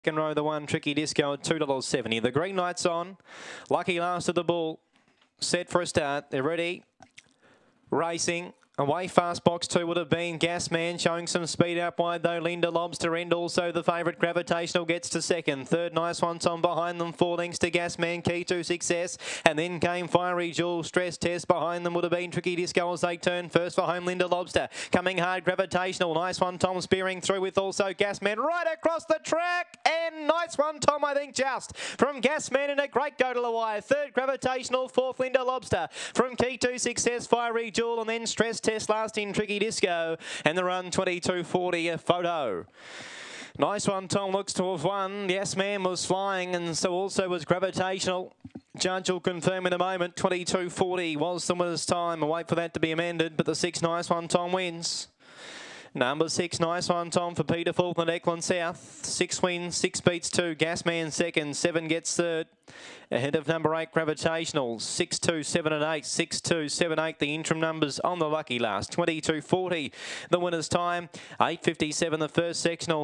Second row, the one Tricky Disco at $2.70. The green light's on. Lucky Last of the Bull. Set for a start. They're ready. Racing. Away fast box 2 would have been Gasman, showing some speed out wide though. Linda Lobster and also the favourite Gravitational gets to second. Third, Nice One Tom behind them, 4 lengths to Gasman, Key to Success. And then came Fiery Jewel, Stress Test. Behind them would have been Tricky Disco as they turn first for home. Linda Lobster coming hard, Gravitational. Nice One Tom spearing through with also Gasman right across the track. And Nice One Tom, I think, just from Gasman in a great go to the wire. Third, Gravitational. Fourth, Linda Lobster. From Key to Success, Fiery Jewel, and then Stress Test last in Tricky Disco, and the run 22.40 a photo. Nice One Tom looks to have won. Yes Man was flying, and so also was Gravitational. Judge will confirm in a moment. 22.40 was the winner's time. I'll wait for that to be amended, but the 6 Nice One Tom wins. Number 6, Nice One Tom for Peter Fulton at Eckland South. 6 wins, 6 beats 2. Gasman second, 7 gets third. Ahead of number 8, Gravitational. 6, 2, 7 and 8. 6, 2, 7, 8. The interim numbers on the Lucky Last. 22.40 the winner's time. 8.57 the first sectional.